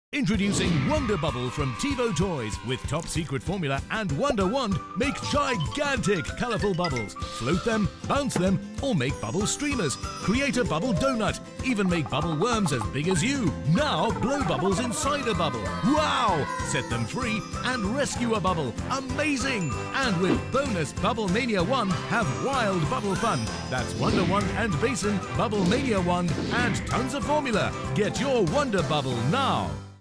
Introducing Wanda Bubble from Tevo Toys. With top secret formula and Wonder Wand, make gigantic colourful bubbles. Float them, bounce them, or make bubble streamers. Create a bubble donut. Even make bubble worms as big as you. Now blow bubbles inside a bubble. Wow! Set them free and rescue a bubble. Amazing! And with bonus Bubble Mania Wand, have wild bubble fun. That's Wonder Wand and Basin, Bubble Mania Wand, and tons of formula. Get your Wonder Bubble now.